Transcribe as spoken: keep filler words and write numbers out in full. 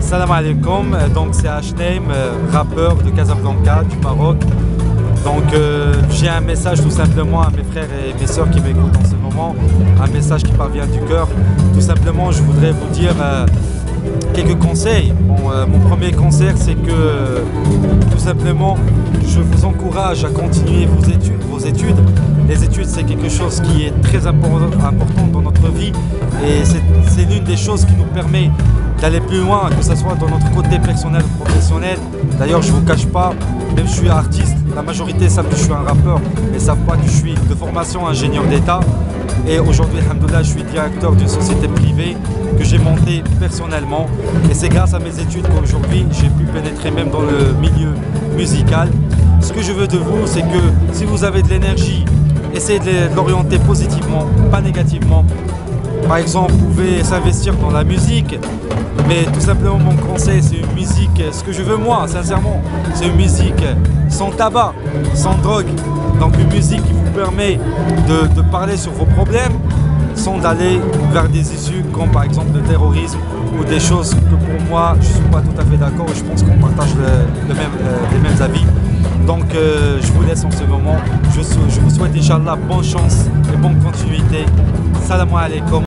Salam alaikum, donc c'est H-Name, rappeur de Casablanca, du Maroc. Donc euh, j'ai un message tout simplement à mes frères et mes sœurs qui m'écoutent en ce moment, un message qui parvient du cœur. Tout simplement, je voudrais vous dire euh, quelques conseils. Bon, euh, mon premier conseil, c'est que euh, tout simplement, je vous encourage à continuer vos études. Vos études. Les études, c'est quelque chose qui est très important, important dans notre vie et c'est l'une des choses qui nous permet d'aller plus loin, que ce soit dans notre côté personnel ou professionnel. D'ailleurs, je ne vous cache pas, même je suis artiste, la majorité savent que je suis un rappeur, mais ne savent pas que je suis de formation ingénieur d'État. Et aujourd'hui, alhamdoulilah, je suis directeur d'une société privée que j'ai montée personnellement. Et c'est grâce à mes études qu'aujourd'hui, j'ai pu pénétrer même dans le milieu musical. Ce que je veux de vous, c'est que si vous avez de l'énergie, essayez de l'orienter positivement, pas négativement. Par exemple, vous pouvez s'investir dans la musique, mais tout simplement mon conseil, c'est une musique, ce que je veux moi, sincèrement, c'est une musique sans tabac, sans drogue. Donc une musique qui vous permet de, de parler sur vos problèmes sans d'aller vers des issues comme par exemple le terrorisme ou des choses que pour moi, je ne suis pas tout à fait d'accord et je pense qu'on partage le, le même, euh, les mêmes avis. Donc euh, je vous laisse en ce moment. Je, je vous souhaite Inch'Allah bonne chance et bonne continuité. Salam alaikum.